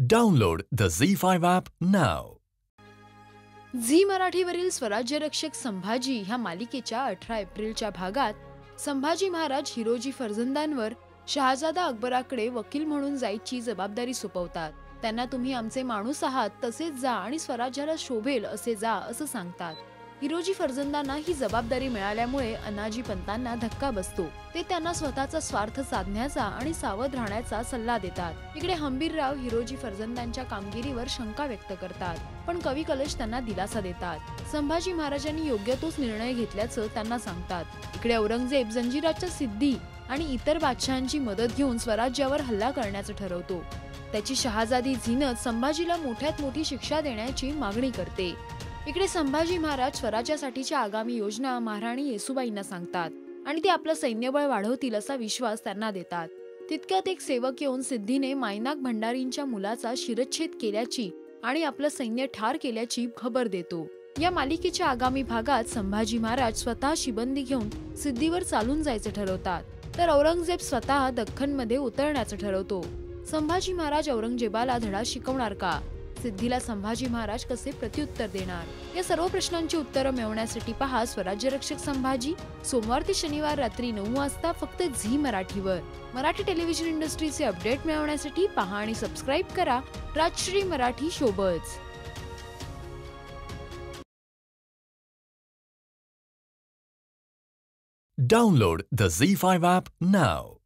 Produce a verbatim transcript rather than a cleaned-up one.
Download the Zee five app now. Zee मराठीवरील स्वराज्य रक्षक संभाजी ह्या मालिकेच्या अठरा एप्रिलच्या भागात संभाजी महाराज हिरोजी फर्जंदांवर शहाजादा अकबराकडे वकील म्हणून जायची जबाबदारी सोपवतात. त्यांना तुम्ही आमचे माणूस आहात तसेच जा आणि स्वराज्याला शोभेल असे जा असं सांगतात. हिरोजी फर्जंदांना ही जबाबदारी मिळाल्यामुळे अनाजी पंतांना धक्का बसतो. ते त्यांना स्वतःचा स्वार्थ साधण्याचा आणि सावध राहण्याचा सल्ला देतात. इकडे हंबीरराव हिरोजी फर्जंदांच्या कामगिरीवर शंका व्यक्त करतात, पण कवी कलश त्यांना दिलासा देतात. संभाजी महाराजांनी योग्य तोच निर्णय घेतल्याचं त्यांना सांगतात. इकडे औरंगजेब जंजीराच्या सिद्धी आणि इतर बादशहांची मदत घेऊन स्वराज्यावर हल्ला करण्याचं ठरवतो. त्याची शहाजादी झीनत संभाजीला मोठ्यात मोठी शिक्षा देण्याची मागणी करते. इकडे संभाजी महाराज स्वराज्यासाठीच्या आगामी योजना महाराणी येसुबाईंना सांगतात आणि ते आपलं सैन्यबळ वाढवतील असा विश्वास त्यांना देतात. तितक्यात एक सेवक येऊन सिद्धीने मायनाक भंडारींच्या मुलाचा शिरच्छेद केल्याची आणि आपलं सैन्य ठार केल्याची खबर देतो. या मालिकेच्या आगामी भागात संभाजी महाराज स्वतः शिबंदी घेऊन सिद्धीवर चालून जायचं ठरवतात, तर औरंगजेब स्वतः दख्खनमध्ये उतरण्याचं ठरवतो. संभाजी महाराज औरंगजेबाला धडा शिकवणार का? सिद्धीला संभाजी महाराज कसे प्रत्युत्तर देणार? या सर्व प्रश्नांची उत्तरं मिळवण्यासाठी पहा स्वराज्य रक्षक संभाजी सोमवार ते शनिवार रात्री नऊ वाजता फक्त झी मराठीवर. मराठी टेलिव्हिजन इंडस्ट्रीचे अपडेट मिळवण्यासाठी पहा आणि सबस्क्राईब करा Rajshri Marathi ShowBuzz. Download the Zee five app now.